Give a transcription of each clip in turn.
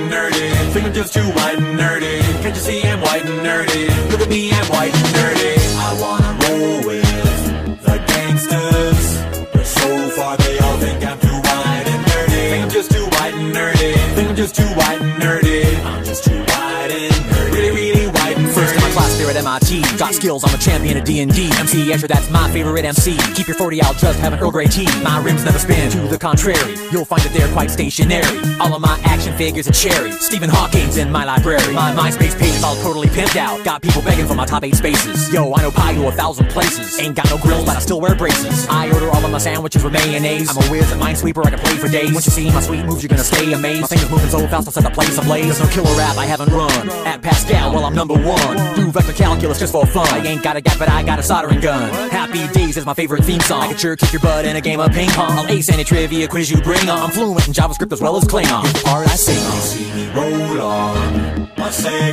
and nerdy. Think I'm just too white and nerdy. Can't you see I'm white and nerdy? Look at me, I'm white and nerdy. I wanna roll with the gangsters, but so far they all think I'm too white and nerdy. Think I'm just too white and nerdy. Think I'm just too white and nerdy. I'm just too white and nerdy. Really, really white and nerdy. First in my class there at MIT. Got skills, I'm a champion of D&D. MC Escher, that's my favorite MC. Keep your 40 out, just have an Earl Grey tea. My rims never spin, to the contrary. You'll find that they're quite stationary. All of my action figures are cherry. Stephen Hawking's in my library. My MySpace page is all totally pimped out. Got people begging for my top 8 spaces. Yo, I know pie to 1,000 places. Ain't got no grills, but I still wear braces. I order all of my sandwiches with mayonnaise. I'm a whiz at Minesweeper, I can play for days. Once you see my sweet moves, you're gonna stay amazed. My fingers moving so fast, I'll set the place ablaze. There's no killer rap I haven't run. At Pascal, well, I'm number 1. Do vector calculus just for fun. I ain't got a gap, but I got a soldering gun. Happy Days is my favorite theme song. I can sure kick your butt in a game of ping pong. I'll ace any trivia quiz you bring on. I'm fluent in JavaScript as well as Klingon. Here's the part I sing on. See me roll on my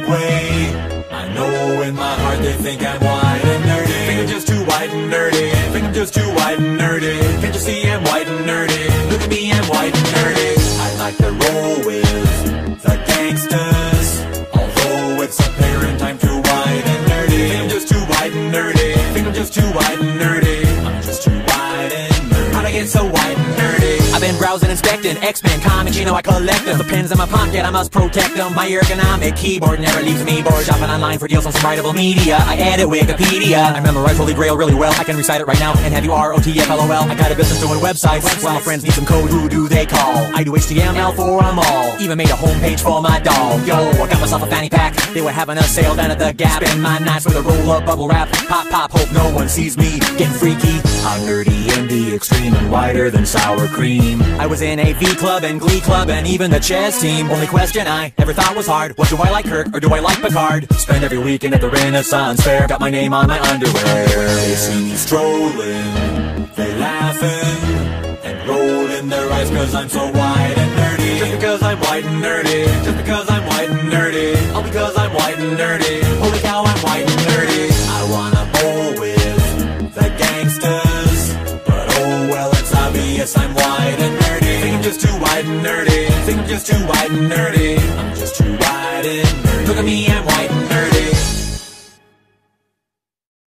Segway. I know in my heart they think I'm white and nerdy. Think I'm just too white and nerdy. Think I'm just too white and nerdy. Can't you see I'm white and nerdy? Look at me, I'm white and nerdy. I like to roll with the gangsters, although it's apparent I'm too white and nerdy. Think I'm just too white and nerdy. Think I'm just too white and nerdy. I'm just too white and nerdy. How'd I get so white and nerdy? I've been browsing, inspecting X-Men comics, you know I collect them. The pens in my pocket, I must protect them. My ergonomic keyboard never leaves me bored. Shopping online for deals on some writable media. I edit Wikipedia. I memorize Holy Grail really well. I can recite it right now and have you ROTFLOL. I got a business doing websites. Well, my friends need some code, who do they call? I do HTML for them all. Even made a homepage for my dog. Yo, I got myself a fanny pack. They were having a sale down at the Gap. Spend my nights with a roll-up bubble wrap. Pop, pop, hope no one sees me getting freaky. I'm nerdy in the extreme and whiter than sour cream. I was in a V Club and Glee Club and even the chess team. Only question I ever thought was hard: what do I like, Kirk or do I like Picard? Spend every weekend at the Renaissance Fair. Got my name on my underwear. They see me strolling, they laughing and rolling their eyes cause I'm so white and nerdy. Just because I'm white and nerdy. Just because I'm white and nerdy. All because I'm white and nerdy. Holy cow, I'm white and nerdy. I wanna bowl with the gangsters, but oh well, it's obvious I'm white and nerdy. Think I'm just too white and nerdy. Think I'm just too white and nerdy. I'm just too white and nerdy. Look at me, I'm white and nerdy.